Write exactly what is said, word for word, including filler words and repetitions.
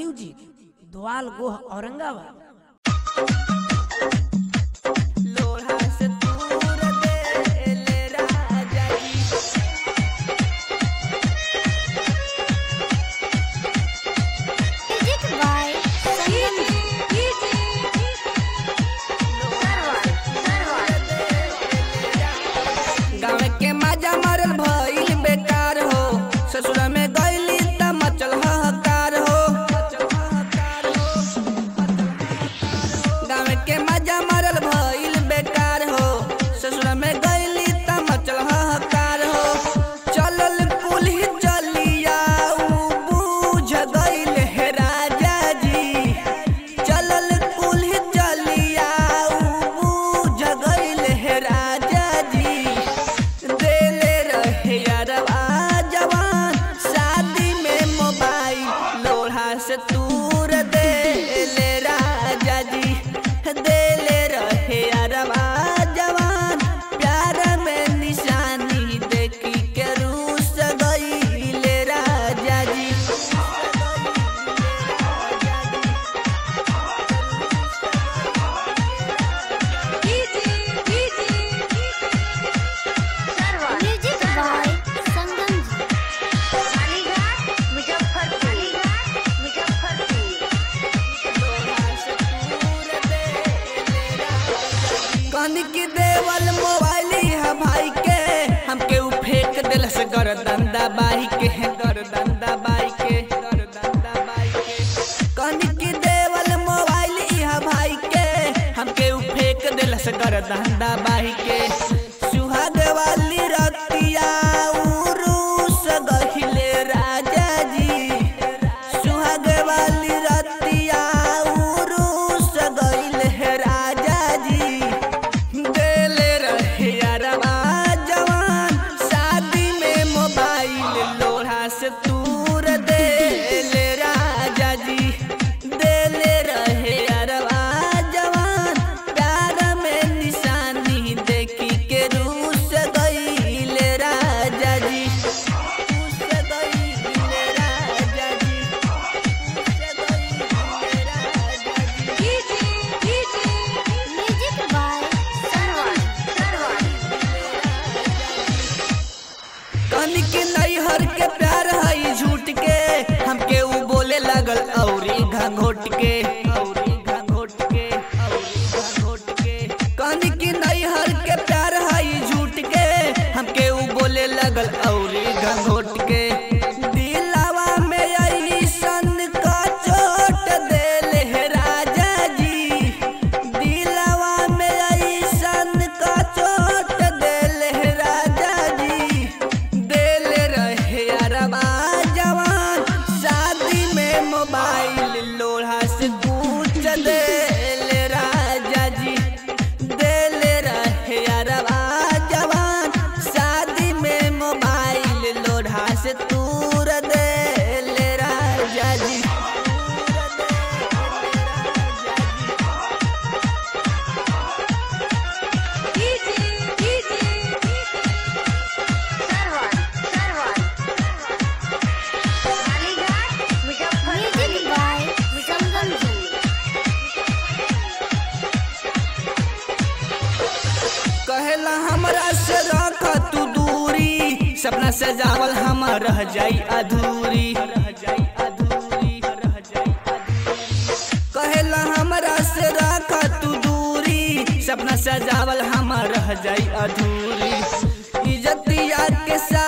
Music, द्वाल Goh Aurangabad. ससुरा में गईली त मचल हाहाकार हो, गाँव के मजा मरल भइल बेकार हो। ससुरा में गईली त मचल हाहाकार हो, चलल कुल्ही चलिया बुझ गईल हे राजा जी। चलल कुल्ही चलिया बुझ गईल हे राजा जी। देले रहे यारवा से दूर दे ले राजा जी। देले रहे यारवा जवान प्यार में निशानी देखी के रूस गईले राजा जी। कानी की देवल मोबाइल है भाई के, हमके उ फेंक दिल से गर्दन दबाई के, गर्दन दबाई के, गर्दन दबाई के। कानी की देवल मोबाइल है भाई के, हमके उ फेंक दिल से गर्दन दबाई के। सुहाग वाली रतिया उरूस गहिले राजा जी। सुहाग वाली रतिया उरूस गहिले है राजा जी। देले रहे यारवा जवान शादी में मोबाइल लोढ़ा से दूर देले राजा जी। देले रहे यारवा जवान प्यार में निशानी देखी के रूस गईले राजा जी। रूस गईले राजा जी, रूस गईले राजा जी। कानी के नैहर के प्यार है झूठ के, हमके उ बोले लगल औरी घंघोट के, औरी घंघोट के, औरी घंघोट के। कानी के नैहर के प्यार है झूठ के, हमके उ बोले लगल औरी घंघोट के। दिलावा में ऐसन का चोट देले हे राजा जी। दिलावा में ऐसन का चोट देले हे राजा जी। देले रहे यारवा जवान शादी में मोबाइल लोढ़ा से पूछ देले राजा जी। देले रहे यारवा जवान शादी में मोबाइल लोढ़ा से दूर देले राजा जी। कहेला हमरा से रख तू दूरी, सपना सजावल हमर रह जाई अधूरी, रह जाई अधूरी, रह जाई अधूरी। कहेला हमरा से रख तू दूरी, सपना सजावल हमर रह जाई अधूरी। इज्जतिया के साथ